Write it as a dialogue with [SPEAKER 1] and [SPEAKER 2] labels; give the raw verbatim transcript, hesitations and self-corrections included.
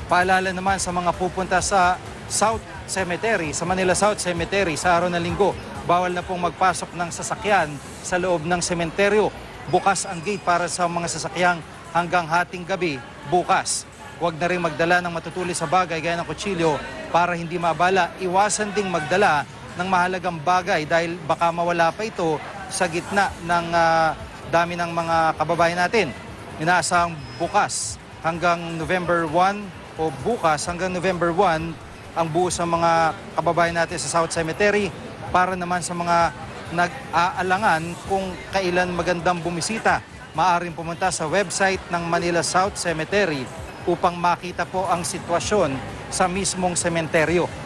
[SPEAKER 1] Paalala naman sa mga pupunta sa South Cemetery, sa Manila South Cemetery sa araw ng linggo, bawal na pong magpasok ng sasakyan sa loob ng sementeryo. Bukas ang gate para sa mga sasakyang hanggang hating gabi bukas. Huwag na rin magdala ng matutulis sa bagay gaya ng kutsilyo para hindi mabala. Iwasan ding magdala ng mahalagang bagay dahil baka mawala pa ito sa gitna ng uh, dami ng mga kababayan natin. Inaasahang bukas hanggang November first o bukas hanggang November first ang buo sa mga kababayan natin sa South Cemetery para naman sa mga nag-aalangan kung kailan magandang bumisita. Maaaring pumunta sa website ng Manila South Cemetery upang makita po ang sitwasyon sa mismong sementeryo.